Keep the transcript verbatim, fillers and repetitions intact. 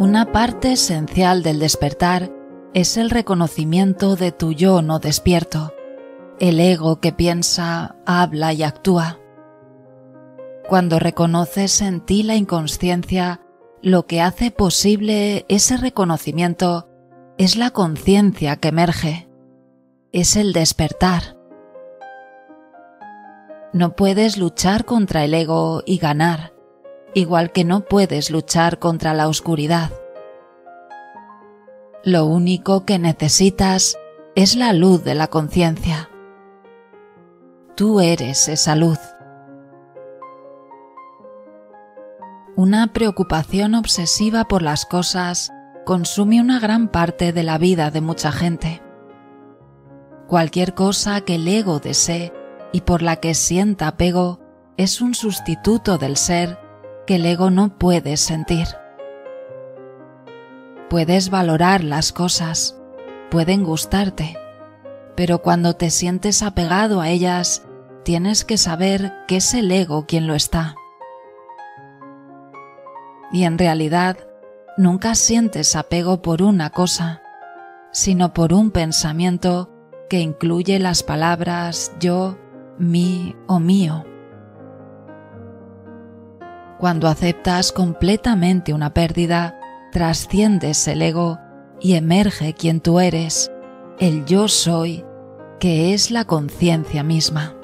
Una parte esencial del despertar es el reconocimiento de tu yo no despierto, el ego que piensa, habla y actúa. Cuando reconoces en ti la inconsciencia, lo que hace posible ese reconocimiento es la conciencia que emerge, es el despertar. No puedes luchar contra el ego y ganar, igual que no puedes luchar contra la oscuridad. Lo único que necesitas es la luz de la conciencia. Tú eres esa luz. Una preocupación obsesiva por las cosas consume una gran parte de la vida de mucha gente. Cualquier cosa que el ego desee y por la que sienta apego es un sustituto del ser que el ego no puede sentir. Puedes valorar las cosas, pueden gustarte, pero cuando te sientes apegado a ellas, tienes que saber que es el ego quien lo está. Y en realidad, nunca sientes apego por una cosa, sino por un pensamiento que incluye las palabras yo, mí o mío. Cuando aceptas completamente una pérdida, trasciendes el ego y emerge quien tú eres, el yo soy, que es la conciencia misma.